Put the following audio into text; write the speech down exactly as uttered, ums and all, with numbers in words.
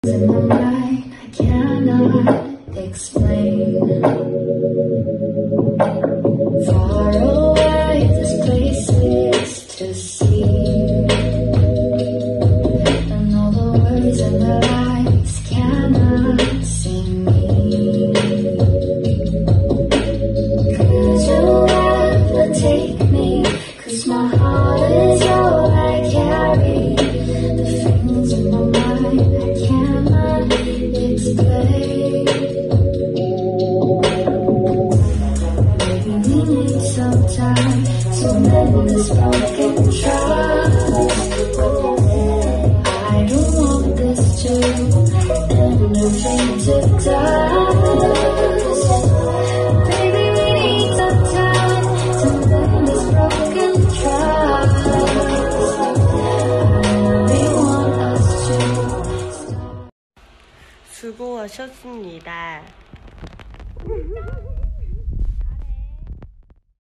In my mind, I cannot explain. Far away, this place is to see, and all the words and the lights cannot see me. Could you ever take me? 'Cause my heart is all I carry. The things in my mind I cannot explain. Maybe we need some time to mend this broken trust. I don't want this to end or fade to dust. Baby, we need some time to mend this broken trust. We want us to stop. 수고하셨습니다.